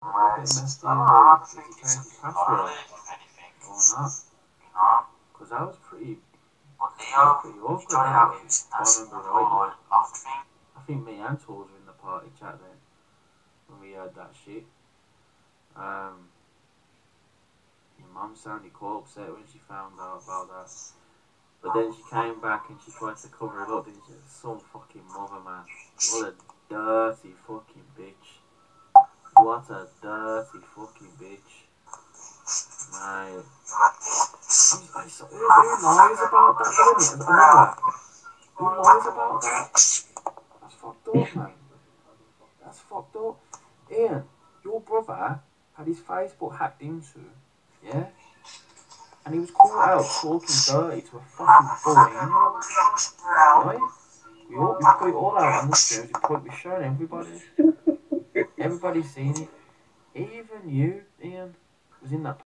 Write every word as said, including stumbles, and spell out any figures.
Get messed in or did he change his password? Or not? Because that was pretty, that was pretty awkward that way, if I remember rightly. I think me and Tools were in the party chat then, when we heard that shit. Um, your mum sounded quite upset when she found out about that. But then she came back and she tried to cover it up, didn't she? Some fucking mother, man. What a dirty fucking bitch. What a dirty fucking bitch. Mate. I'm, I, so, who, who lies about that, doesn't it? Another. Who lies about that? That's fucked up, man. That's fucked up. Ian, your brother had his Facebook hacked into, yeah? And he was caught out talking dirty to a fucking fourteen year old. Right? We all we put it all out on the streams, we put we're showing everybody. Everybody's seen it. Even you, Ian, was in that